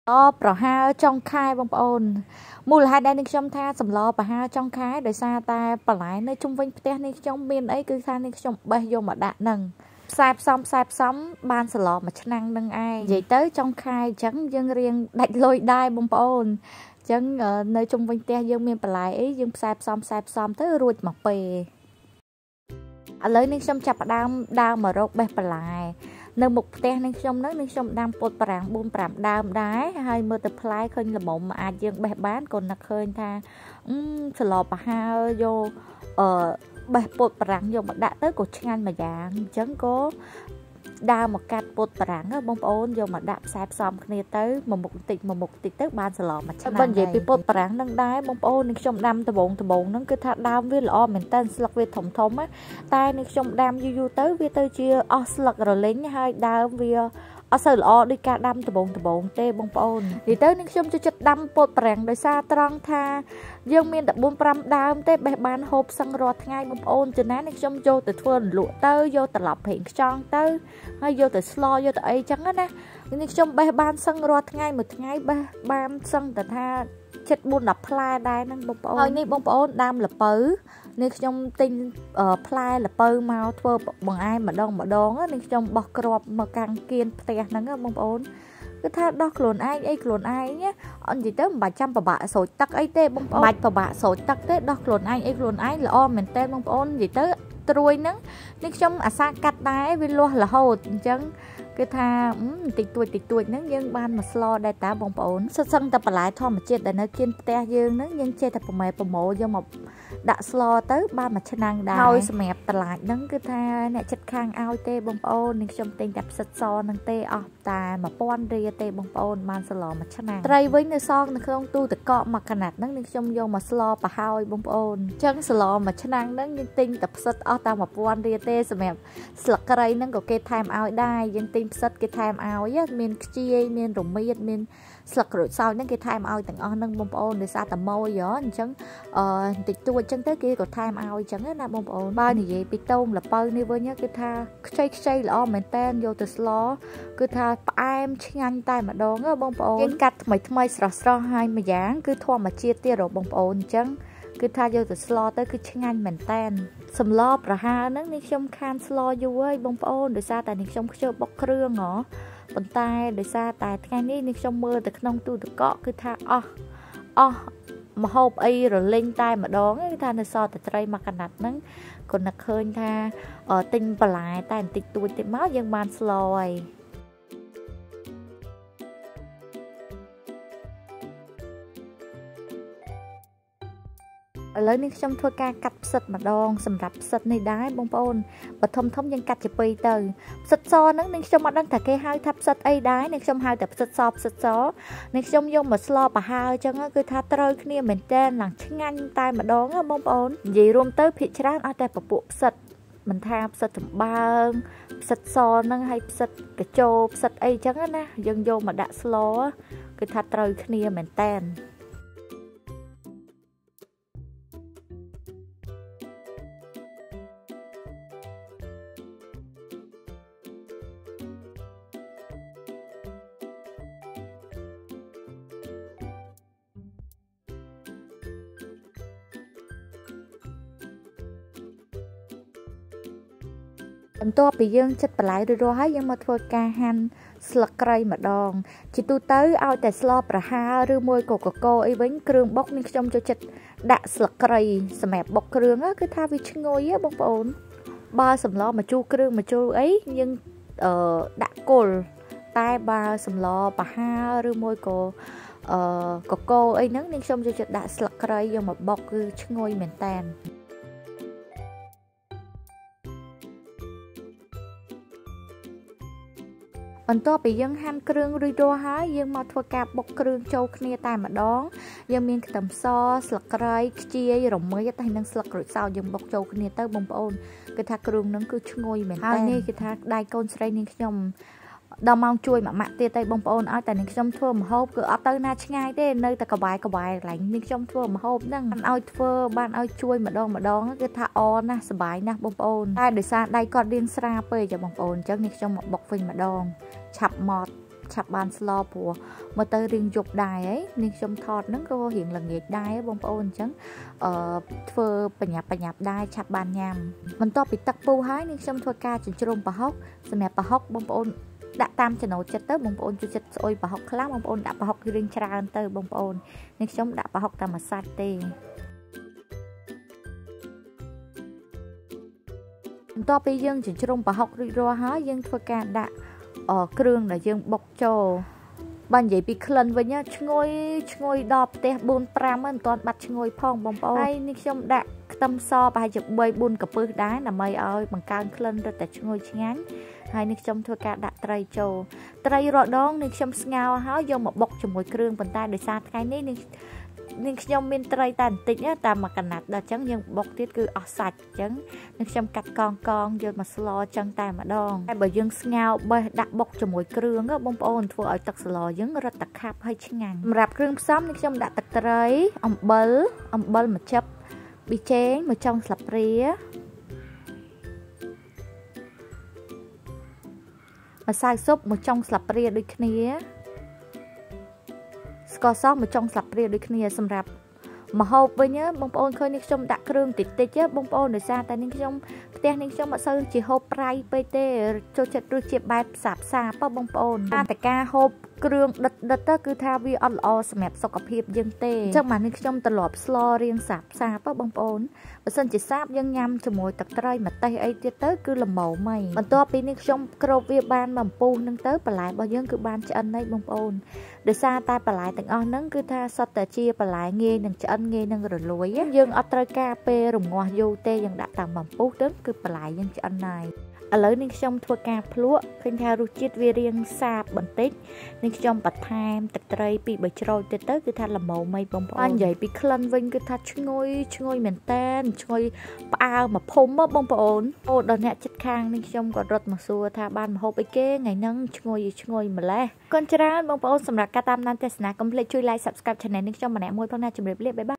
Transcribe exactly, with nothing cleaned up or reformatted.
Loប្រហើចុងខែបងប្អូនមូលហេតុដែលនេះខ្ញុំថាសម្លប្រហើចុងខែដោយសារតែបន្លែនៅជុំវិញផ្ទះនេះខ្ញុំមានអីគឺថានេះខ្ញុំបេះយកមកដាក់នឹងផ្សាយផ្សំផ្សាយផ្សំបានសឡមួយឆ្នាំនឹងឯងនិយាយទៅចុងខែអញ្ចឹងយើងរៀងដាច់លុយដែរបងប្អូនអញ្ចឹងនៅជុំវិញផ្ទះយើងមានបន្លែអីយើងផ្សាយផ្សំផ្សាយផ្សំទៅរួចមកពេលឥឡូវនេះខ្ញុំចាប់ផ្ដើមដើរមករកបេះបន្លែនៅមុខផ្ទះនឹងខ្ញុំនឹងនឹងខ្ញុំដាំពោតប្រាំងបួន ប្រាំដើមដែរហើយមើលទៅផ្លែឃើញល្មមអាចយើងបេះបានក៏នឹកឃើញថាអឺសឡប្រហើយកអឺបេះពោតប្រាំងយកមកដាក់ទៅក៏ឆ្ងាញ់មួយយ៉ាងអញ្ចឹងក៏ដើរមកកាត់ពោតប្រាំងបងប្អូនយកមកដាក់ផ្សាយផ្សំគ្នាទៅមួយមុខបន្តិចមួយមុខបន្តិចទៅបានសឡមួយឆ្នាំបើនិយាយពីពោតប្រាំងនឹងដែរបងប្អូននេះខ្ញុំដាំដបងដបងហ្នឹងគឺថាដើមវាល្អមែនតើស្លឹកវាធំធំតែនេះខ្ញុំដាំយូរយូរទៅវាទៅជាអស់ស្លឹករលេងហើយដើមវាអត់សូវល្អដូចការដាំដបងដបងទេបងប្អូននិយាយទៅនេះខ្ញុំចូលចិត្តដាំពោតប្រាំងដោយសារត្រង់ថាយើងមានតែបួន ប្រាំដើមទេបេះបានហូបសឹងរាល់ថ្ងៃបងប្អូនចំណានេះខ្ញុំយកទៅធ្វើលក់ទៅយកត្រឡប់ប្រេងខ្យងទៅហើយយកទៅស្លយកទៅអីចឹងណានេះខ្ញុំបេះបានសឹងរាល់ថ្ងៃមួយថ្ងៃបេះបានសឹងតែថាជិតបួន ដល់ផ្លែដែរហ្នឹងបងប្អូនហើយនេះបងប្អូនដើមល្ពៅនេះខ្ញុំទិញផ្លែល្ពៅមកធ្វើបង្អែមម្ដងម្ដងនេះខ្ញុំបោះគ្រាប់មកកាំងគៀនផ្ទះហ្នឹងបងប្អូនគឺថាដោះខ្លួនឯងអីខ្លួនឯងអត់និយាយទៅមិនបាច់ចាំពិបាកស្រោចទឹកអីទេបងប្អូនមិនបាច់ពិបាកស្រោចទឹកទេដោះខ្លួនឯងអីខ្លួនឯងល្អមែនតើបងប្អូននិយាយទៅត្រួយហ្នឹងនេះខ្ញុំអាសាកាត់ដែរវាលាស់រហូតអញ្ចឹងគឺថាតិចតួចតិចតួចហ្នឹងយើងបានមកស្លដែរតាបងប្អូនសិតសឹងតែបន្លែធម្មជាតិដែលនៅគៀនផ្ទះយើងហ្នឹងយើងចេះតែប្រម៉ែប្រម៉ូយកមកដាក់ស្លទៅបានមួយឆ្នាំដែរហើយសម្រាប់តឡាចហ្នឹងគឺថាអ្នកចិត្តខាងឲ្យទេបងប្អូននេះខ្ញុំទិញតែផ្សិតសហ្នឹងទេអស់តែមួយពាន់រៀលទេបងប្អូនបានស្លមួយឆ្នាំត្រីវិញនៅសងនៅក្នុងទូទឹកកកមកកណាត់ហ្នឹងនេះខ្ញុំយកមកស្លប្រហើយបងប្អូនអញ្ចឹងស្លមួយឆ្នាំហ្នឹងយើងទិញតែផ្សិតអស់តែមួយពាន់រៀលទេសម្រាប់ស្លឹកគ្រៃហ្នឹងក៏គេថែមឲ្យដែរយើងទិញផ្សិតគេថែមឲ្យមានខ្ជាយមានរមៀតមានស្លឹកក្រូចសើចហ្នឹងគេថែមឲ្យទាំងអស់ហ្នឹងបងប្អូនដោយសារតែម៉ូយអញ្ចឹងអឺតិចតួចអញ្ចឹងទៅគេក៏ថែមឲ្យអញ្ចឹងណាបងប្អូនបើនិយាយពីតោមល្ពៅនេះវិញគឺថាខ្ចីខ្ចីល្អមែនតែនយកទៅស្លគឺថាផ្អែមឆ្ងាញ់តែម្ដងបងប្អូនយើងកាត់ថ្មីថ្មីស្រស់ស្រស់ហើយមួយយ៉ាងគឺធម្មជាតិទៀតបងប្អូនអញ្ចឹងគឺថាយកទៅស្លទៅគឺឆ្ងាញ់មែនតែនសម្លប្រហើហ្នឹងនេះខ្ញុំខានស្លយូរហើយបងប្អូនដោយសារតែនេះខ្ញុំខ្ជិលបុកគ្រឿងហ៎ប៉ុន្តែដោយសារតែថ្ងៃនេះនេះខ្ញុំមើលទៅក្នុងទូទឹកកកគឺថាអស់អស់ម្ហូបអីរលេងតែម្ដងគឺថានៅសល់តែត្រីមកកណាត់ហ្នឹងក៏នឹកឃើញថាទិញបន្លែតែបន្តិចតួចទៀតមកយើងបានស្លហើយឥឡូវនេះខ្ញុំធ្វើការកាត់ផ្សិតម្ដងសម្រាប់ផ្សិតនេះដែរបងប្អូនបើធំធំយើងកាត់ជាពីរទៅផ្សិតសហ្នឹងនឹងខ្ញុំអត់ដឹងថាគេហៅថាផ្សិតអីដែរនេះខ្ញុំហៅតែផ្សិតសផ្សិតសនេះខ្ញុំយកមកស្លប្រហើអញ្ចឹងគឺថាត្រូវគ្នាមែនតើឡើងឆ្ងាញ់តែម្ដងបងប្អូននិយាយរួមទៅភាគច្រើនអស់តែពពួកផ្សិតមិនថាផ្សិតចំបើងផ្សិតសហ្នឹងហើយផ្សិតកញ្ជោផ្សិតអីអញ្ចឹងណាយើងយកមកដាក់ស្លគឺថាត្រូវគ្នាមែនតើបន្ទាប់ពីយើងចិតបន្លែរួចរាល់ហើយយើងមកធ្វើការហាន់ស្លឹកគ្រៃម្ដងជាទូទៅឲ្យតែស្លប្រហើឬមួយកកកអីវិញគ្រឿងបុកនេះខ្ញុំចូលចិត្តដាក់ស្លឹកគ្រៃសម្រាប់បុកគ្រឿងគឺថាវាឈ្ងុយបងប្អូនបើសម្លម្ជូរគ្រឿងម្ជូរអីយើងអឺដាក់គល់តែបើសម្លប្រហើឬមួយក៏អឺកកអីហ្នឹងនេះខ្ញុំចូលចិត្តដាក់ស្លឹកគ្រៃយកមកបុកគឺឈ្ងុយមែនតើបន្ទាប់ពីយើងហាន់គ្រឿងរួចរាល់ហើយយើងមកធ្វើការបុកគ្រឿងចូលគ្នាតែម្ដងយើងមានខ្ទឹមសស្លឹកគ្រៃខ្ជាយរមៀតហើយនិងស្លឹកក្រូចសើចយើងបុកចូលគ្នាទៅបងប្អូនគឺថាគ្រឿងហ្នឹងគឺឈ្ងុយមែនតើហើយនេះគឺថាដៃកូនស្រីនាងខ្ញុំដល់ម៉ោងជួយម៉ាក់ម៉ាក់ទៀតទៅបងប្អូនឲ្យតែនាងខ្ញុំធ្វើម្ហូបគឺអត់ទៅណាឆ្ងាយទេនៅតែក្បែរក្បែរកន្លែងនាងខ្ញុំធ្វើម្ហូបហ្នឹងបានឲ្យធ្វើបានឲ្យជួយម្ដងម្ដងគឺថាអណាស់សប្បាយណាស់បងប្អូនតែដោយសារដៃគាត់រៀងស្រាលពេកចាបងប្អូនអញ្ចឹងនាងខ្ញុំមកបុកវិញម្ដងឆាប់ម៉ត់ chập bàn slo của mà tới riêng dục đài ấy nên trong thọt nó có hiện là nghịch đài bông ôn chẳng ờ phơ bẩn nhạt bẩn nhạt đài chập bàn nhằm mình to bị tắc pu hái nên trong thua ca chỉ trông bà hốc xem mẹ bà hốc bông ôn đã tam cho nó chất tới bông ôn cho chất ôi bà hốc khác bông ôn đã bà hốc riêng tràn tới bông ôn nên trong đã bà hốc tam mà sát tê to bây giờ chỉ trông bà hốc rồi rồi hả dân thua ca đã ở kêu là dân bọc cho bạn vậy bị khẩn với nhá ngồi ngồi đọp tè bồn pram anh toàn bắt ngồi phong bông bông ai ní trong đã tâm so bài chụp bơi bồn cặp bơi đá là mày ơi bằng càng khẩn rồi tại ngồi ngắn hai ní trong thua cả đã trai trâu trai rồi đó ní trong ngao háo vô một bọc cho mỗi kêu bàn tay để sát cái ní nên trong miền tây tàn tịnh á ta mà cẩn đã chẳng nhưng bọc tiết cứ ở sạch chẳng nên trong cắt con con vô mà slo chân tay mà đòn hai bởi dương ngao bởi đặt bọc cho mỗi kêu á bông ôn thua ở tật slo dương rất tật khắp hơi chăng ngàn rạp kêu xóm nên trong đã tật trai ông bớl ông bớl mà chấp bị chén mà trong sập ría mà sai súp một trong sập ría đôi kia có sót một trong sập rìa đôi kia xâm rạp mà hộp với nhớ bông ôn khơi nên trong đã kêu tịt tịt chứ bông ôn để ra tại nên trong tên nên trong mà sơ chỉ hộp prai pt cho chật đôi chiếc bài sạp xa bao bông ôn ta phải ca hộp kêu đật đật đó cứ tha vi on o sẹp sọc cặp hiệp dân tê trong mà nên trong tờ lọp slo riêng sạp xa bao bông ôn và sân chỉ sáp dân nhâm cho mùi tật trai mà tay ấy tiết tới cứ làm màu mày mà to bên nên trong kêu vi ban mà pu nâng tới và lại bao dân cứ ban cho anh ấy bông ôn để xa tay bà lại từng on nâng cứ tha sót tờ chia bà lại nghe nâng cho anh nghe nâng rồi lối á dương ở trai cà phê rùng ngoa vô tê dân đã tạm mầm bút đến cứ bà lại dân cho anh này ở lớn nên trong thua cà plúa khinh theo rút chiết vi riêng xa bẩn tích nên trong bật tham tật trai bị bởi trôi tê tới cứ tha làm màu mây bông bông anh vậy bị khăn vinh cứ tha ngôi ngôi miền tên ngôi bao mà phôm á bông bông ô đợt nè chất khang nên trong còn rất mà xua tha ban mà hộp ấy kê ngày nâng ngôi ngôi mà lẽ con chả bông bông sầm rạc ca tam nan test na complete chui like subscribe channel nên trong mà nè môi phong na chụp đẹp bye bye